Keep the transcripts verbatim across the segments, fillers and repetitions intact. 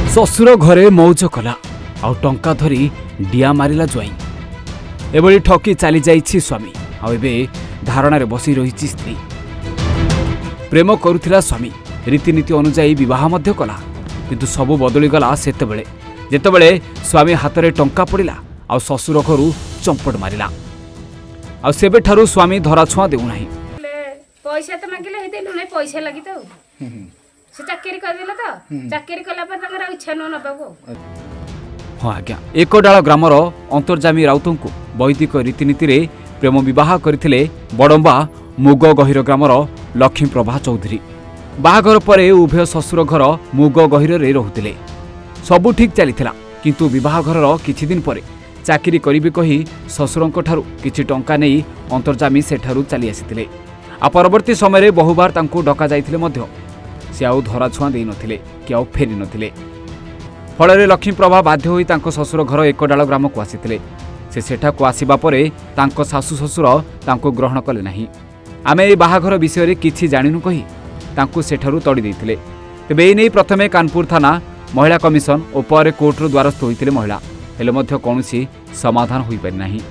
शशुर घरे मौज कला आउ टंका धरी डिया मारिला ज्वाई एभली ठकी चली जाइछि स्वामी आउ एबे धारणार बसी रही स्त्री। प्रेम करुथिला स्वामी रीतिनीति अनुजाई विवाह मध्य कला किंतु सबु बदली गला सेतेबेले जेतेबेले स्वामी हातरे टंका पड़िला आउ शशुर घरु चंपट मारिला आउ सेबे ठारु स्वामी धरा छुआ देउ नाही। पैसा तो मागिले हेते नै पैसा लागि तो से चाकरी कर देला तो चाकरी कला पर तंगर इच्छा न नबाबो। हां आज्ञा एकोडाळ ग्रामर अंतर्जामी राउतंकु वैदिक रीतिनीति रे प्रेम विवाह करथिले बडंबा मुग गहिर ग्रामर लक्ष्मी प्रभा चौधरी। बाहाघर परे उभय शशुर घर मुग गहिर रे रहुतिले सबु ठीक चलीथिला किंतु विवाह घरर किछि दिन परे चाकरी करिबे कहि शशुरंक ठारु किछि टंका नै अंतर्जामी सेठारु चली आसिथिले। आ परवर्ती समय रे बहुबार तांकु डका जाइथिले मध्य से आउ धरा छुआ देई नथिले कि आउ फेरी नथिले। फल रे लक्ष्मी प्रभा बाध्य होई तांको शशुर घर एकोडाळ ग्राम को आसिथिले। से सेठा को आसीबा परे तांको सासु ससुर तांको ग्रहण कले नाही। आमे ए बाहाघर विषय रे किछि जानिनु कहि तांको सेठारु तड़ी देइथिले। तेबे ए नै प्रथमे कानपुर थाना महिला कमिशन और पर कोर्ट रो द्वारस्थ होइथिले महिला हेले मध्य कोनोसी समाधान होई पारि नाही।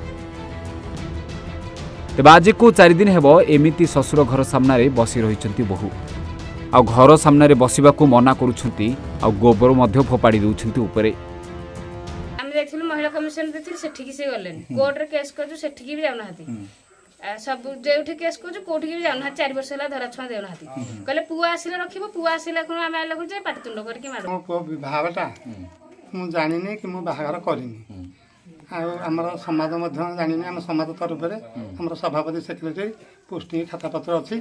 तेबे आज को चार दिन हेबो एमिति शशुर घर सामना रे बसी रहिचंती बहु आ घर सामना रे बसिबा को मना करूछंती आ गोबर मध्य फोपाड़ी दउछंती ऊपरे। हम देखिलु महिला कमिशन देथिल से ठीक से गलेन कोर्ट रे केस करजु से ठीक भी जाउना हाती सब जेउठी केस करजु कोठी भी जाउना चार वर्ष होला धरा छुआ देउना हाती कहले पुआ आसिले रखिबो पुआ आसिला कोन हम आइला को जे पाटतुंड करके मार मो पो विवाहटा मु जानि नै कि मु बाहागर करिनी आमर समाज जानी आम समाज तरफ आम सभापति सेक्रेटरी पोस्टिंग खाता पत्र अच्छी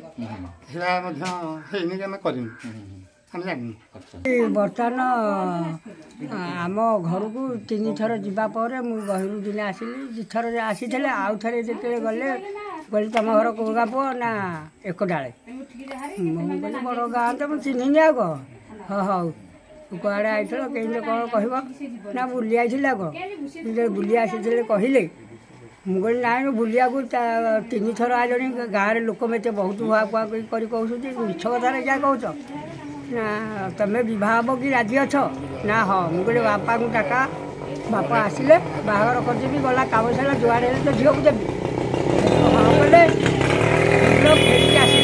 बर्तमान आम घर को तीन थर जावापर मुझे गहिरू दिन आसली दी थर आसी आउ थे जो गले गली तुम घर कौ गाँ पुओ ना एकोडाले मुझे बड़ गाँ तो मुझे चिन्हनी आग हाँ हाँ कड़े आई कहीं कौन कह ना बुली आई कौन बुली आसी कहले मुझे ना बुलिया तीन थर आगे गाँव लोक मत बहुत भुआ फुआ कर मिछ कथार क्या कौच ना तुम्हें बहुत कि राजी अछ ना हाँ मुझे बापा को डाका बापा आसिले बाहर करदेवी गला काम सारा जुआड़े तो झील को देवी हाँ बोले फेरिक आस।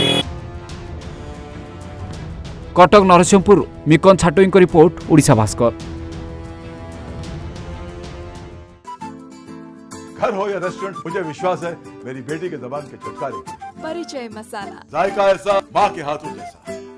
कटक नरसिंहपुर मिकन छाटोई रिपोर्ट ओडिशा भास्कर। घर हो या रेस्टोरेंट मुझे विश्वास है मेरी बेटी के जबान के छुटकारे परिचय मसाला जायका ऐसा माँ के हाथों जैसा।